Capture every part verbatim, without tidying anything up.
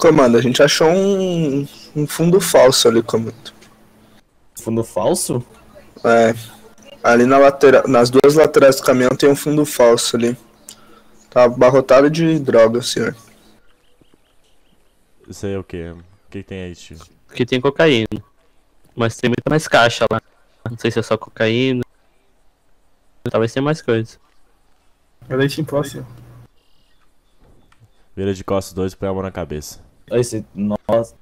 Comando, a gente achou um, um fundo falso ali, comando. Fundo falso? É. Ali na lateral, nas duas laterais do caminhão tem um fundo falso ali. Tá abarrotado de droga, senhor. Isso aí é o quê? O que tem aí, tio? Aqui tem cocaína. Mas tem muita mais caixa lá. Não sei se é só cocaína. Talvez tenha mais coisa. É leite em pó, senhor. Vira de costas dois e põe a mão na cabeça. Esse. Nossa.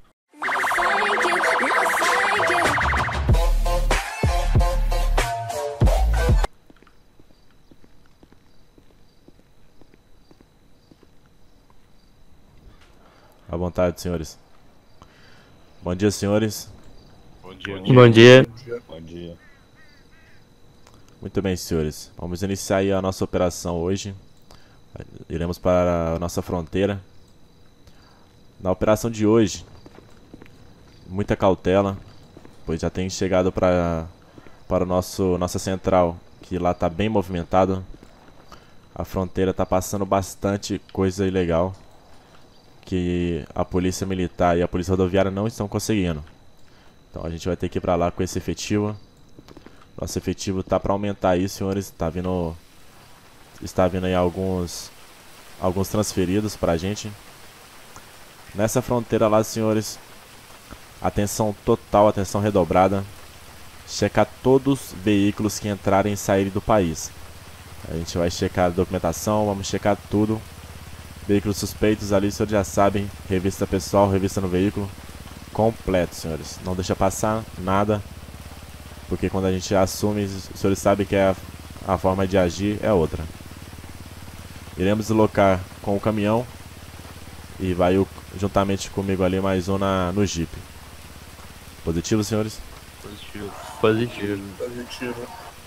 À vontade, senhores. Bom dia, senhores. Bom dia. Bom dia. Bom dia. Muito bem, senhores. Vamos iniciar aí a nossa operação hoje. Iremos para a nossa fronteira. Na operação de hoje, muita cautela, pois já tem chegado para para o nosso nossa central, que lá está bem movimentado. A fronteira está passando bastante coisa ilegal que a polícia militar e a polícia rodoviária não estão conseguindo. Então a gente vai ter que ir para lá com esse efetivo. Nosso efetivo tá para aumentar aí, senhores. Tá vindo, está vindo aí alguns, alguns transferidos pra gente. Nessa fronteira lá, senhores, atenção total, atenção redobrada. Checar todos os veículos que entrarem e saírem do país. A gente vai checar a documentação, vamos checar tudo. Veículos suspeitos ali, senhores já sabem. Revista pessoal, revista no veículo. Completo, senhores. Não deixa passar nada. Porque quando a gente assume, os senhores sabem que é a, a forma de agir é outra. Iremos deslocar com o caminhão. E vai o, juntamente comigo ali mais um na, no Jeep. Positivo, senhores? Positivo. Positivo. Positivo.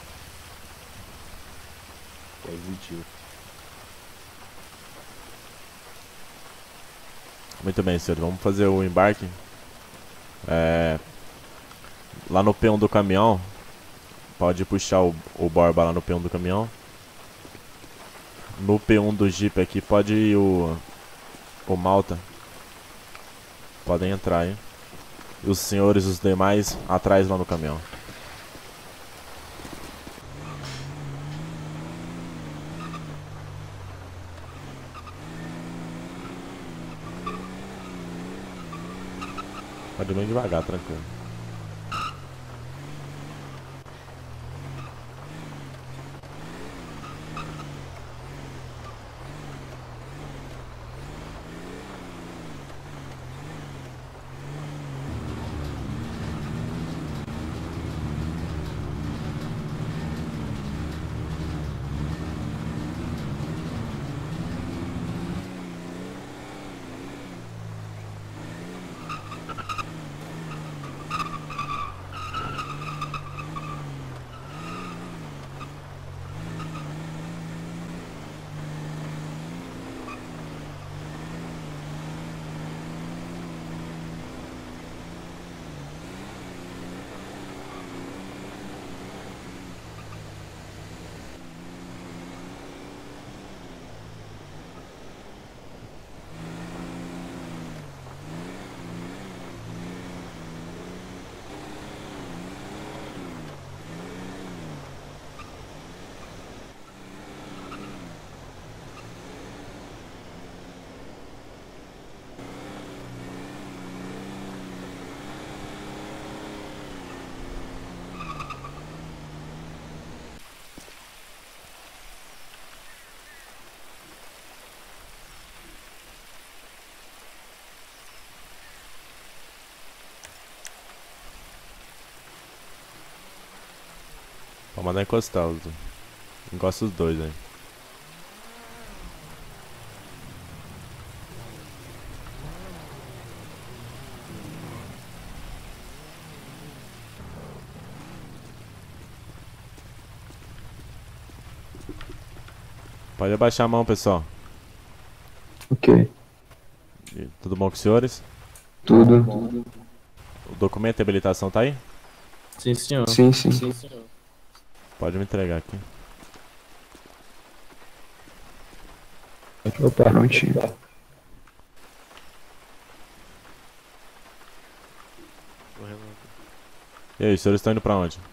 Positivo. Muito bem, senhores. Vamos fazer o embarque. É... Lá no P um do caminhão. Pode puxar o, o Borba lá no P um do caminhão. No P um do Jeep aqui pode ir o, o Malta. Podem entrar, hein? E os senhores, os demais, atrás lá no caminhão. Pode ir bem devagar, tranquilo. Pode mandar encostar os... Encosta os dois aí. Pode abaixar a mão, pessoal. Ok. E tudo bom com os senhores? Tudo. O documento de habilitação tá aí? Sim, senhor. Sim, sim. Sim, senhor. Pode me entregar aqui. Opa, prontinho. E aí, os senhores estão indo pra onde?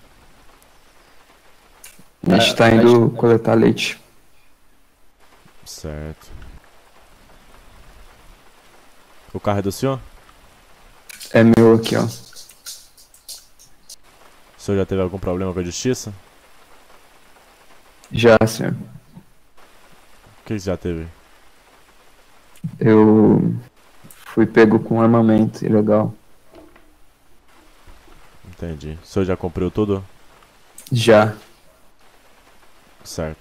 A gente tá indo coletar leite. Certo. O carro é do senhor? É meu aqui, ó. O senhor já teve algum problema com a justiça? Já, senhor. O que você já teve? Eu fui pego com armamento ilegal. Entendi. O senhor já cumpriu tudo? Já. Certo.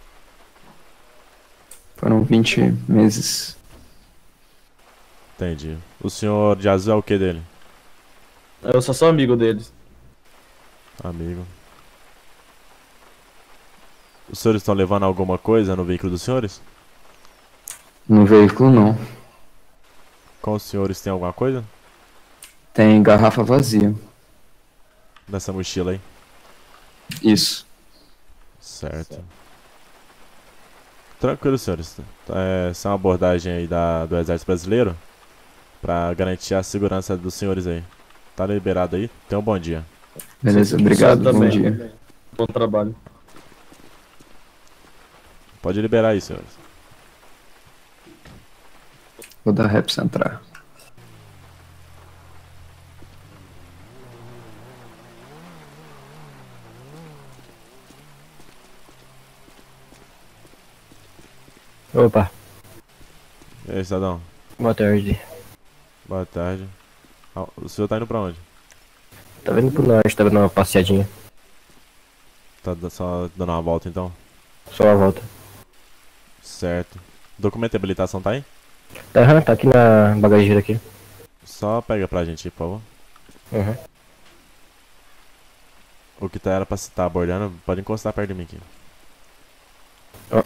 Foram vinte meses. Entendi. O senhor de azul é o que dele? Eu só sou amigo deles. Amigo. Os senhores estão levando alguma coisa no veículo dos senhores? No veículo, não. Com os senhores tem alguma coisa? Tem garrafa vazia. Nessa mochila aí? Isso. Certo. Tranquilo, senhores. É, essa é uma abordagem aí da, do Exército Brasileiro pra garantir a segurança dos senhores aí. Tá liberado aí? Tenha um bom dia. Beleza, Sim, obrigado. senhor Bom também. dia. Bom trabalho. Pode liberar aí, senhores. Vou dar rap pra entrar. Opa, E aí, cidadão? boa tarde. Boa tarde. Ah, o senhor tá indo pra onde? Tava indo pro norte, tava dando uma passeadinha. Tá da- só dando uma volta então? Só uma volta. Certo. Documento de habilitação tá aí? Tá, aham, tá aqui na bagageira aqui. Só pega pra gente aí, por favor. Uhum. O que tá era pra se tá abordando, pode encostar perto de mim aqui. Ó.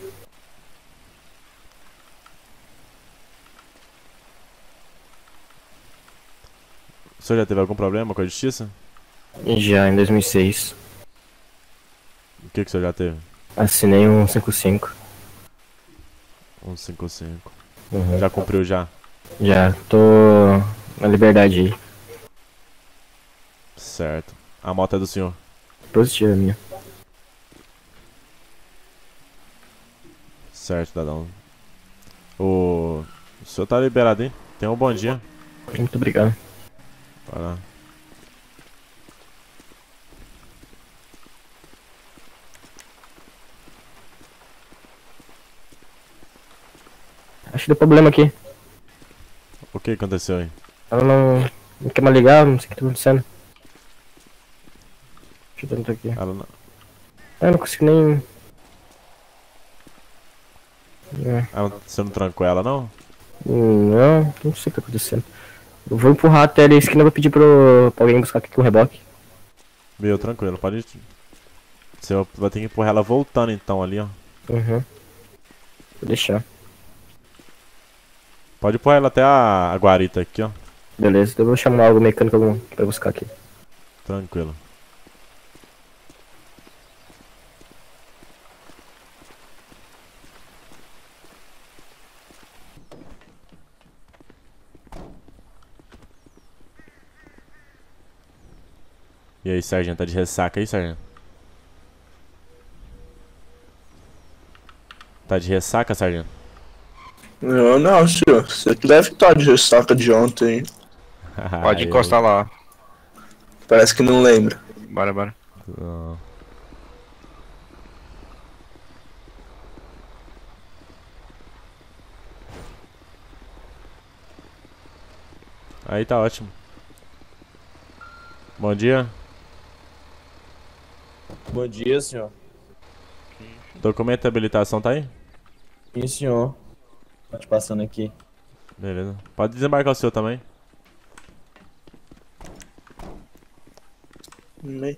O senhor já teve algum problema com a justiça? Já em dois mil e seis, O que que o senhor já teve? assinei um cinquenta e cinco. um cinco cinco. Uhum. Já cumpriu já? Já, tô na liberdade aí. Certo. A moto é do senhor. Positiva minha. Certo, cidadão. O... o senhor tá liberado, hein? Tenha um bom dia. Muito obrigado. Vai lá. Acho que deu problema aqui. O que aconteceu aí? Ela não, não quer mais ligar, não sei o que tá acontecendo. Deixa eu tentar aqui. Ela não... Eu não consigo nem... É. ela... Você não trancou ela, não? Hum, Não, não sei o que tá acontecendo. Eu vou empurrar até ali a esquina e vou pedir pro, pra alguém buscar aqui com o reboque. Meu, tranquilo, pode... Você vai ter que empurrar ela voltando então ali, ó. Uhum. Vou deixar. Pode empurrar ela até a, a guarita aqui, ó. Beleza, então eu vou chamar algo mecânico algum pra buscar aqui. Tranquilo. E aí, sargento, tá de ressaca aí, sargento? Tá de ressaca, sargento? Eu não, senhor. Você que deve estar de ressaca de ontem. Pode encostar lá. Parece que não lembra. Bora, bora. Não. Aí tá ótimo. Bom dia. Bom dia, senhor. Documento de habilitação tá aí? Sim, senhor. Tô te passando aqui. Beleza. Pode desembarcar o seu também. Nem.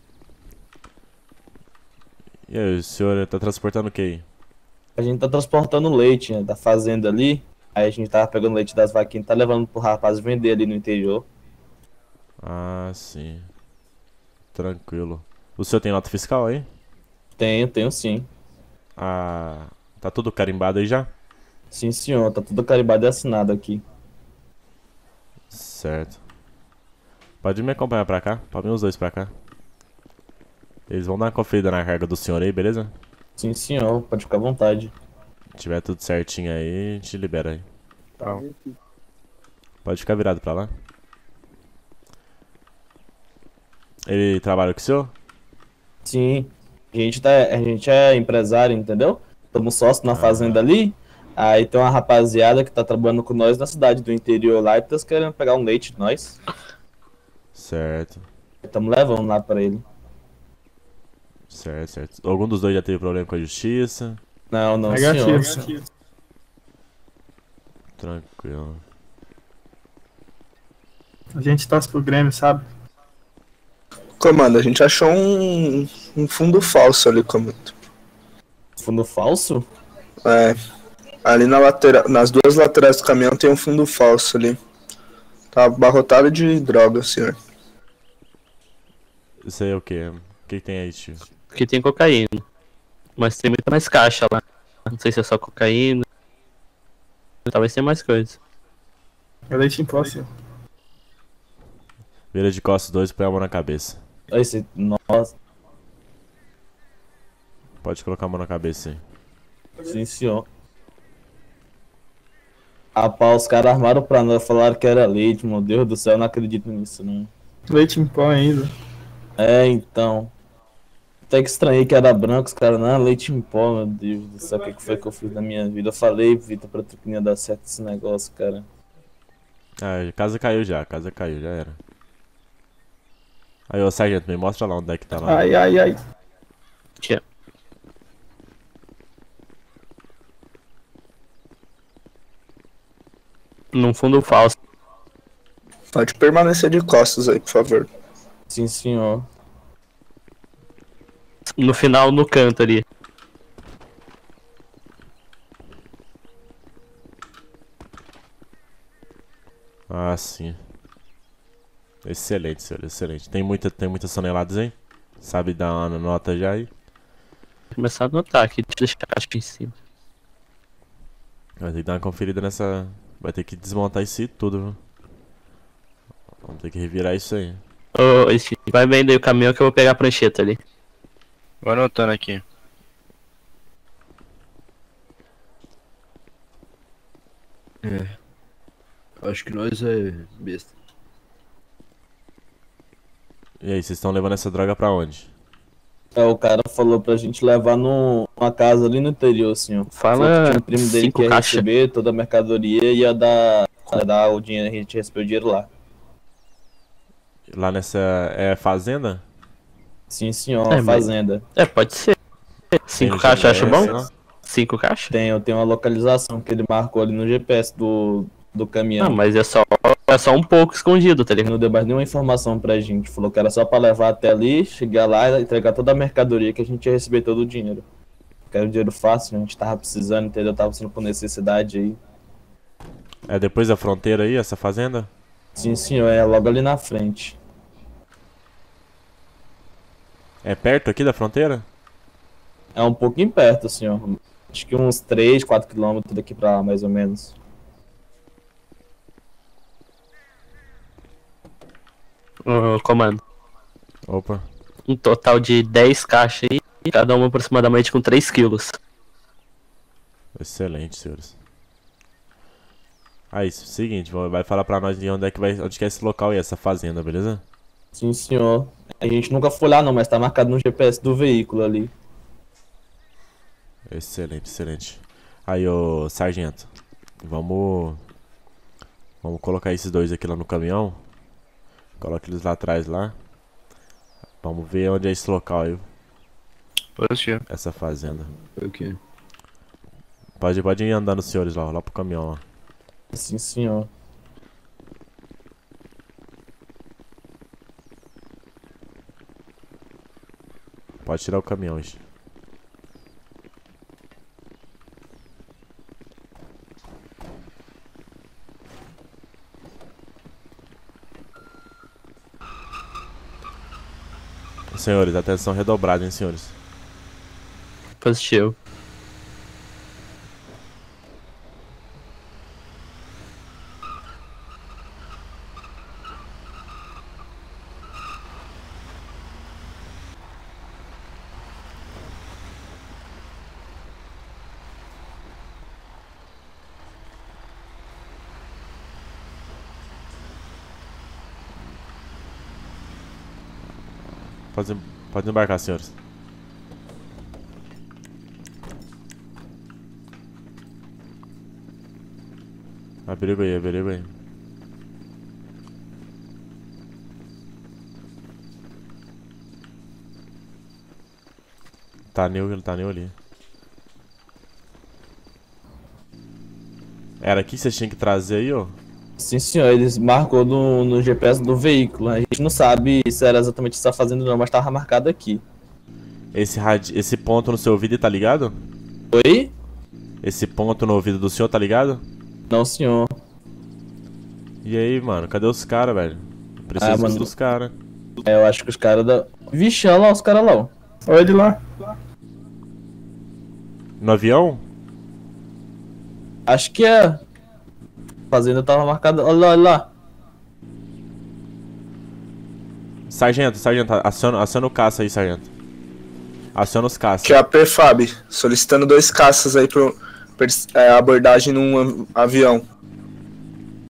E aí, o senhor tá transportando o que aí? A gente tá transportando leite, né, da fazenda ali. Aí a gente tava pegando leite das vaquinhas e tá levando pro rapaz vender ali no interior. Ah, sim. Tranquilo. O senhor tem nota fiscal aí? Tenho, tenho sim. Ah, tá tudo carimbado aí já? Sim, senhor. Tá tudo carimbado e assinado aqui. Certo. Pode me acompanhar pra cá? Pode vir os dois pra cá. Eles vão dar uma conferida na carga do senhor aí, beleza? Sim, senhor. Pode ficar à vontade. Se tiver tudo certinho aí, a gente libera aí. Tá. Pode ficar virado pra lá. Ele trabalha com o senhor? Sim. A gente, tá, a gente é empresário, entendeu? Estamos sócios na fazenda ali. Aí tem uma rapaziada que tá trabalhando com nós na cidade do interior lá e tá querendo pegar um leite de nós. Certo. Estamos levando lá pra ele. Certo, certo. Algum dos dois já teve problema com a justiça? Não, não, Negativo. senhor. Tranquilo. A gente torce pro Grêmio, sabe? Comando, a gente achou um, um fundo falso ali, comando. Fundo falso? É. Ali na lateral, nas duas laterais do caminhão tem um fundo falso ali. Tá abarrotado de droga, senhor. Isso aí é o quê? O que, que tem aí, tio? Aqui tem cocaína. Mas tem muita mais caixa lá. Não sei se é só cocaína. Talvez tenha mais coisa. É leite em pó, senhor. Vira de costas dois e põe a mão na cabeça. Esse, nossa, Pode colocar a mão na cabeça aí. sim, senhor. Rapaz, os caras armaram pra nós, falaram que era leite, meu Deus do céu, eu não acredito nisso, não. Leite em pó ainda. É, então. Até que estranhei que era branco, os caras, não, leite em pó, meu Deus do céu, o que que foi que eu fiz na minha vida? Eu falei, Vitor, pra tu que não ia dar certo esse negócio, cara. Ah, a casa caiu já, a casa caiu, já era. Aí, ô sargento, me mostra lá onde é que tá lá. Ai, ai, ai. Tia. Num fundo falso. Pode permanecer de costas aí, por favor. Sim, senhor. No final, no canto ali. Ah, sim. Excelente, senhor, excelente. Tem, muita, tem muitas toneladas aí? Sabe dar uma nota já aí? Vou começar a anotar aqui, deixa a caixa em cima. Vai ter que dar uma conferida nessa... Vai ter que desmontar isso aí tudo, viu? Vamos ter que revirar isso aí. Ô, esse, vai vendo aí o caminhão que eu vou pegar a prancheta ali. Vou anotando aqui. É. Acho que nós é besta. E aí, vocês estão levando essa droga pra onde? É, o cara falou pra gente levar no, numa casa ali no interior, senhor. Fala Falou que tinha um primo dele cinco que ia caixa. receber toda a mercadoria e ia dar, ia dar o dinheiro, a gente recebeu o dinheiro lá. Lá nessa... É fazenda? Sim, senhor, É, a mas- fazenda. É, pode ser. Cinco Tem caixas, acha G P S, bom? não? Cinco caixas? Tem, eu tenho uma localização que ele marcou ali no G P S do, do caminhão. Não, mas é só, é só um pouco escondido, tá Ele ligado? não deu mais nenhuma informação pra gente. Falou que era só pra levar até ali, chegar lá e entregar toda a mercadoria que a gente ia receber todo o dinheiro. Que era um dinheiro fácil, a gente tava precisando, entendeu? Tava sendo por necessidade aí. É depois da fronteira aí, essa fazenda? Sim, senhor, é logo ali na frente. É perto aqui da fronteira? É um pouquinho perto, senhor. Acho que uns três, quatro quilômetros daqui pra lá, mais ou menos. Ô, comando. Opa. Um total de dez caixas aí, cada uma aproximadamente com três quilos. Excelente, senhores. Aí, seguinte, vai falar pra nós de onde é que vai, onde que é esse local e essa fazenda, beleza? Sim, senhor. A gente nunca foi lá não, mas tá marcado no G P S do veículo ali. Excelente, excelente. Aí, ô sargento, vamos vamos colocar esses dois aqui lá no caminhão. Coloca eles lá atrás lá. Vamos ver onde é esse local aí, Positivo. essa fazenda. Foi o quê? Pode, pode ir andando, senhores, lá, lá pro caminhão lá. Sim, senhor. Pode tirar o caminhão, gente. Senhores, atenção redobrada, hein, senhores. Positivo. Pode, pode embarcar, senhores. Abrigo aí, abrigo aí. Tá neu, ele tá neu ali. Era aqui que vocês tinham que trazer aí, ó? Sim, senhor, eles marcou no, no G P S do veículo. A gente não sabe se era exatamente o que você tá fazendo não, mas tava marcado aqui. Esse, radi... Esse ponto no seu ouvido tá ligado? Oi? Esse ponto no ouvido do senhor tá ligado? Não, senhor. E aí, mano, cadê os caras, velho? Preciso Ah, mano. dos caras. É, eu acho que os caras da... Vixe, olha lá os caras lá, ó. Olha ele lá. No avião? Acho que é. A fazenda tava marcada. Olha lá, olha lá. Sargento, sargento, aciona, aciona o caça aí, sargento. Aciona os caças. Que é a P F A B, solicitando dois caças aí pro é, abordagem num avião.